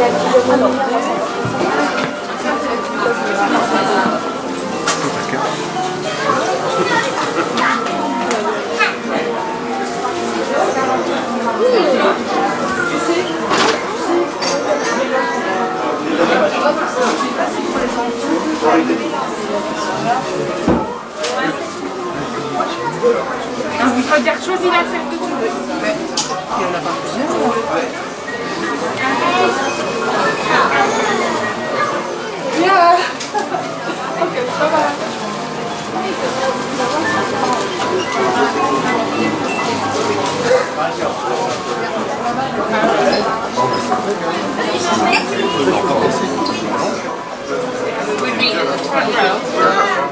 Il faut dire choisis la celle que tu veux. Il y en a pas plusieurs. Yeah. Ok, ça va. We'd be in the front row.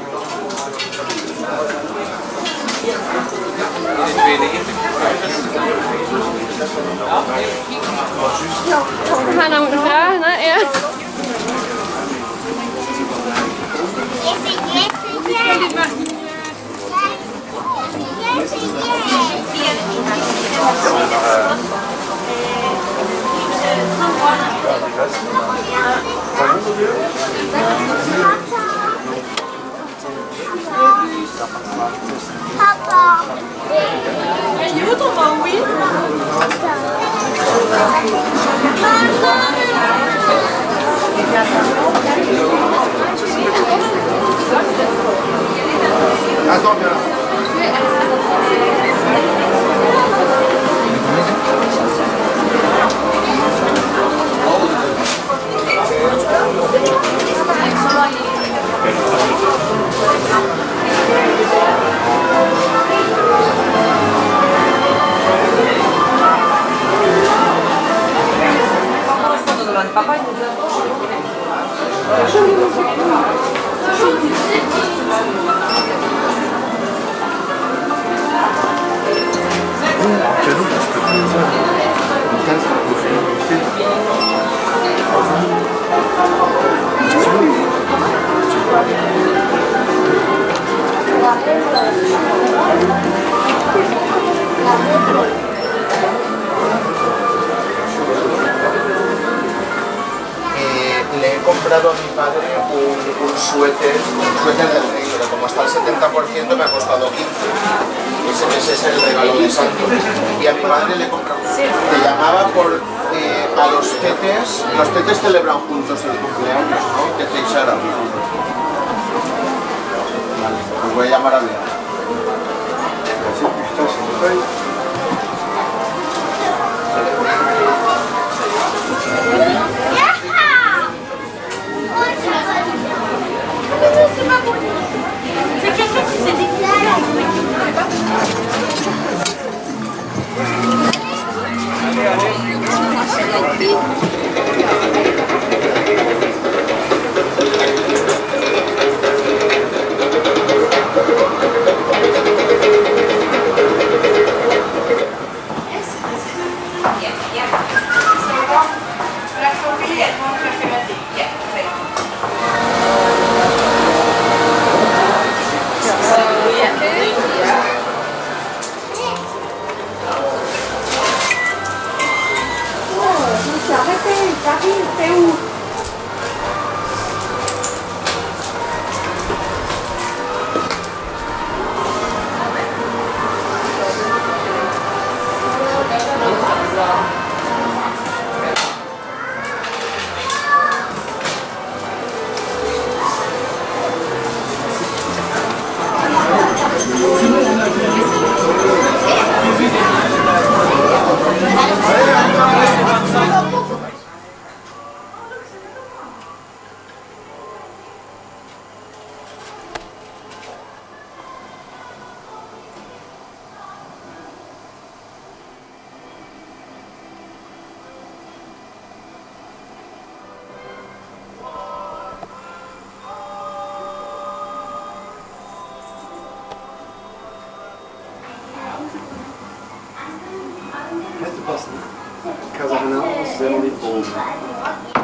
Hanna moet vragen, hè? Ja. Papa. Tu veux ton vin, oui? Attends, viens là. Papa, il nous Le he comprado a mi padre un suéter del rey, pero como está al 70% me ha costado 15. Ese es el regalo de Santo. Y a mi madre le he comprado. Te llamaba por a los tetes celebran juntos el cumpleaños, ¿no? Tete y Sara. Vale, os voy a llamar a Bea. C'est quelqu'un qui s'est déclaré. Casa Renal, Zé Liposo.